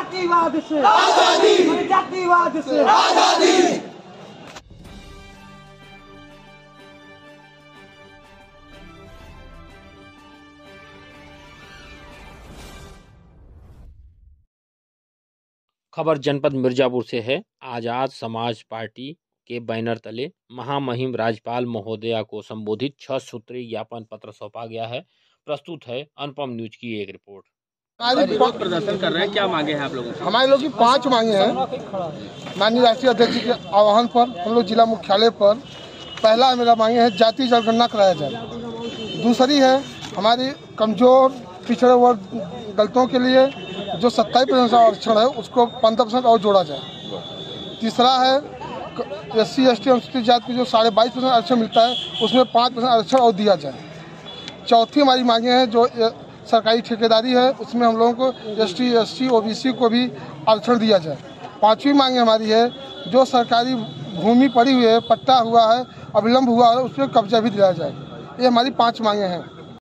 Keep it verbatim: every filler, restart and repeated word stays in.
जातिवाद से आजादी, जातिवाद से आजादी। खबर जनपद मिर्जापुर से है। आजाद समाज पार्टी के बैनर तले महामहिम राज्यपाल महोदया को संबोधित छह सूत्रीय ज्ञापन पत्र सौंपा गया है। प्रस्तुत है अनुपम न्यूज की एक रिपोर्ट। विरोध प्रदर्शन कर रहे हैं, क्या मांगे हैं आप लोगों से? हमारे लोग की पांच मांगे हैं। माननीय राष्ट्रीय अध्यक्ष के आह्वान पर हम लोग जिला मुख्यालय पर पहला मेरा मांगे है जाति जनगणना कराया जाए। दूसरी है हमारी कमजोर पिछड़े वर्ग दलितों के लिए जो सत्ताईस परसेंट आरक्षण है उसको पंद्रह परसेंट और जोड़ा जाए। तीसरा है एस सी एस टी अनुसूचित जाति की जो साढ़े बाईस परसेंट आरक्षण मिलता है उसमें पाँच परसेंट आरक्षण और दिया जाए। चौथी हमारी मांगे हैं जो सरकारी ठेकेदारी है उसमें हम लोगों को S T S C O B C को भी आरक्षण दिया जाए। पांचवी मांगे हमारी है जो सरकारी भूमि पड़ी हुई है, पट्टा हुआ है, अविलंब हुआ है, उस पर कब्जा भी दिया जाए। ये हमारी पांच मांगे हैं।